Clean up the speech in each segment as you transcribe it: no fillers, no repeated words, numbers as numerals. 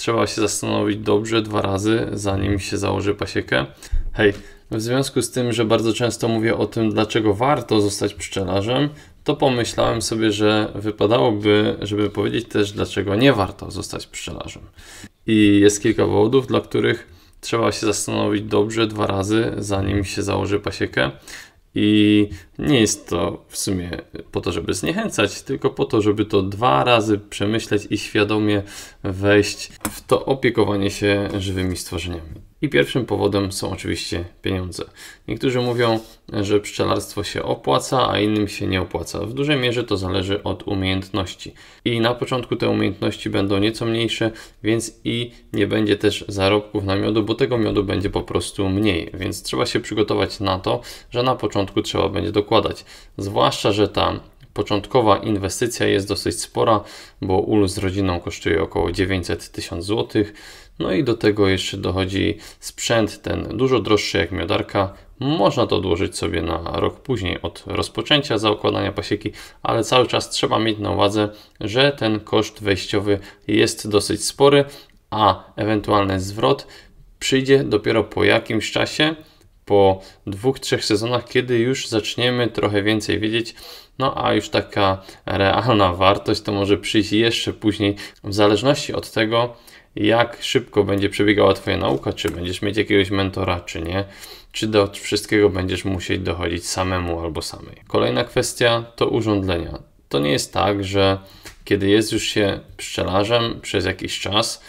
trzeba się zastanowić dobrze 2 razy, zanim się założy pasiekę. Hej, w związku z tym, że bardzo często mówię o tym, dlaczego warto zostać pszczelarzem, to pomyślałem sobie, że wypadałoby, żeby powiedzieć też, dlaczego nie warto zostać pszczelarzem. I jest kilka powodów, dla których trzeba się zastanowić dobrze 2 razy, zanim się założy pasiekę. I nie jest to w sumie po to, żeby zniechęcać, tylko po to, żeby to 2 razy przemyśleć i świadomie wejść w to opiekowanie się żywymi stworzeniami. I pierwszym powodem są oczywiście pieniądze. Niektórzy mówią, że pszczelarstwo się opłaca, a innym się nie opłaca. W dużej mierze to zależy od umiejętności. I na początku te umiejętności będą nieco mniejsze, więc i nie będzie też zarobków na miodu, bo tego miodu będzie po prostu mniej. Więc trzeba się przygotować na to, że na początku trzeba będzie dokładać. Zwłaszcza, że ta początkowa inwestycja jest dosyć spora, bo ul z rodziną kosztuje około 900-1000 zł. No i do tego jeszcze dochodzi sprzęt ten dużo droższy jak miodarka. Można to odłożyć sobie na rok później od rozpoczęcia zakładania pasieki, ale cały czas trzeba mieć na uwadze, że ten koszt wejściowy jest dosyć spory, a ewentualny zwrot przyjdzie dopiero po jakimś czasie, po 2-3 sezonach, kiedy już zaczniemy trochę więcej wiedzieć, no a już taka realna wartość to może przyjść jeszcze później, w zależności od tego, jak szybko będzie przebiegała Twoja nauka, czy będziesz mieć jakiegoś mentora, czy nie, czy do wszystkiego będziesz musieć dochodzić samemu albo samej. Kolejna kwestia to urządzenia. To nie jest tak, że kiedy jest już się pszczelarzem przez jakiś czas,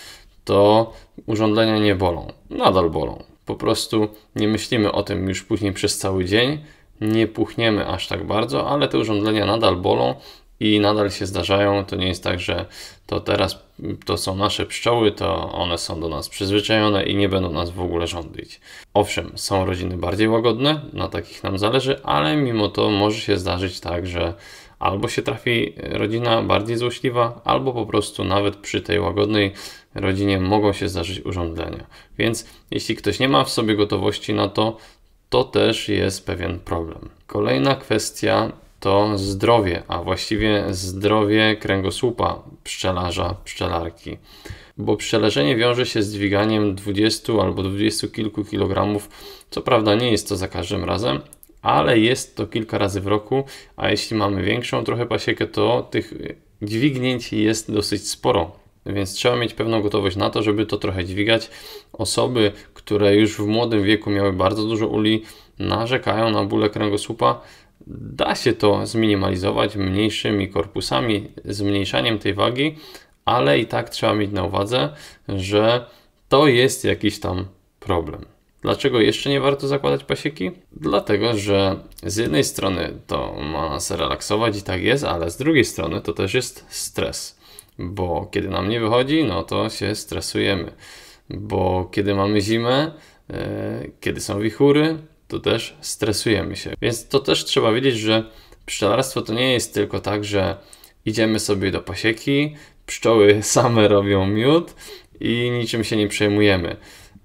to urządzenia nie bolą. Nadal bolą. Po prostu nie myślimy o tym już później przez cały dzień, nie puchniemy aż tak bardzo, ale te urządzenia nadal bolą i nadal się zdarzają. To nie jest tak, że to teraz to są nasze pszczoły, to one są do nas przyzwyczajone i nie będą nas w ogóle żądlić. Owszem, są rodziny bardziej łagodne, na takich nam zależy, ale mimo to może się zdarzyć tak, że albo się trafi rodzina bardziej złośliwa, albo po prostu nawet przy tej łagodnej rodzinie mogą się zdarzyć urządzenia. Więc jeśli ktoś nie ma w sobie gotowości na to, to też jest pewien problem. Kolejna kwestia to zdrowie, a właściwie zdrowie kręgosłupa pszczelarza, pszczelarki. Bo pszczelerzenie wiąże się z dźwiganiem 20 albo 20 kilku kilogramów. Co prawda nie jest to za każdym razem, ale jest to kilka razy w roku, a jeśli mamy większą trochę pasiekę, to tych dźwignięć jest dosyć sporo. Więc trzeba mieć pewną gotowość na to, żeby to trochę dźwigać. Osoby, które już w młodym wieku miały bardzo dużo uli, narzekają na bóle kręgosłupa. Da się to zminimalizować mniejszymi korpusami, zmniejszaniem tej wagi, ale i tak trzeba mieć na uwadze, że to jest jakiś tam problem. Dlaczego jeszcze nie warto zakładać pasieki? Dlatego, że z jednej strony to ma nas relaksować i tak jest, ale z drugiej strony to też jest stres. Bo kiedy nam nie wychodzi, no to się stresujemy. Bo kiedy mamy zimę, kiedy są wichury, to też stresujemy się. Więc to też trzeba wiedzieć, że pszczelarstwo to nie jest tylko tak, że idziemy sobie do pasieki, pszczoły same robią miód i niczym się nie przejmujemy.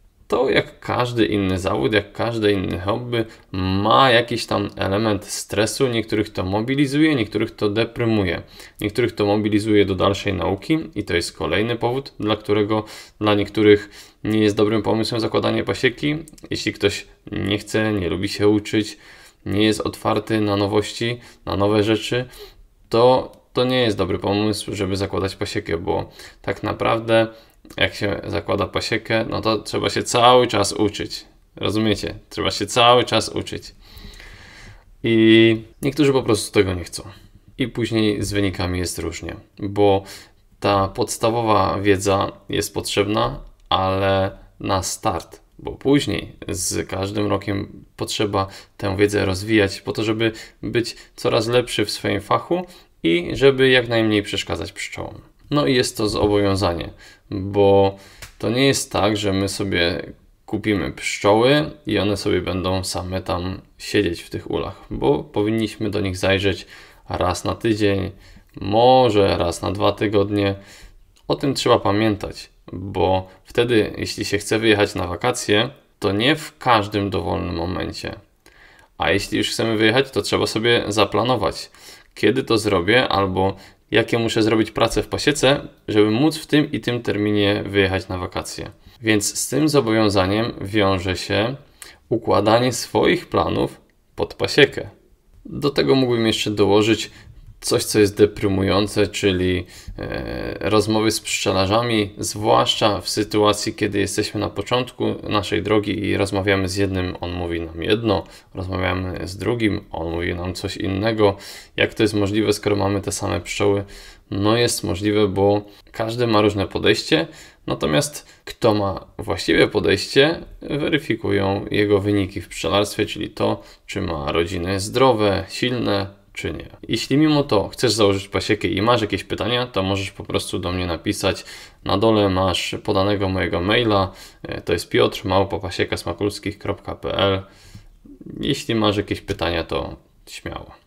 To jak każdy inny zawód, jak każde inne hobby ma jakiś tam element stresu. Niektórych to mobilizuje, niektórych to deprymuje. Niektórych to mobilizuje do dalszej nauki i to jest kolejny powód, dla którego dla niektórych nie jest dobrym pomysłem zakładanie pasieki. Jeśli ktoś nie chce, nie lubi się uczyć, nie jest otwarty na nowości, na nowe rzeczy, to nie jest dobry pomysł, żeby zakładać pasiekę, bo tak naprawdę jak się zakłada pasiekę, no to trzeba się cały czas uczyć. Rozumiecie? Trzeba się cały czas uczyć. I niektórzy po prostu tego nie chcą. I później z wynikami jest różnie, bo ta podstawowa wiedza jest potrzebna, ale na start, bo później z każdym rokiem potrzeba tę wiedzę rozwijać po to, żeby być coraz lepszy w swoim fachu i żeby jak najmniej przeszkadzać pszczołom. No i jest to zobowiązanie, bo to nie jest tak, że my sobie kupimy pszczoły i one sobie będą same tam siedzieć w tych ulach, bo powinniśmy do nich zajrzeć raz na tydzień, może raz na 2 tygodnie. O tym trzeba pamiętać, bo wtedy, jeśli się chce wyjechać na wakacje, to nie w każdym dowolnym momencie. A jeśli już chcemy wyjechać, to trzeba sobie zaplanować, kiedy to zrobię, albo jakie muszę zrobić prace w pasiece, żeby móc w tym i tym terminie wyjechać na wakacje. Więc z tym zobowiązaniem wiąże się układanie swoich planów pod pasiekę. Do tego mógłbym jeszcze dołożyć coś, co jest deprymujące, czyli rozmowy z pszczelarzami, zwłaszcza w sytuacji, kiedy jesteśmy na początku naszej drogi i rozmawiamy z jednym, on mówi nam jedno, rozmawiamy z drugim, on mówi nam coś innego. Jak to jest możliwe, skoro mamy te same pszczoły? No jest możliwe, bo każdy ma różne podejście, natomiast kto ma właściwe podejście, weryfikują jego wyniki w pszczelarstwie, czyli to, czy ma rodziny zdrowe, silne, czy nie. Jeśli mimo to chcesz założyć pasiekę i masz jakieś pytania, to możesz po prostu do mnie napisać. Na dole masz podanego mojego maila, to jest piotr@pasiekasmakulskich.pl. Jeśli masz jakieś pytania, to śmiało.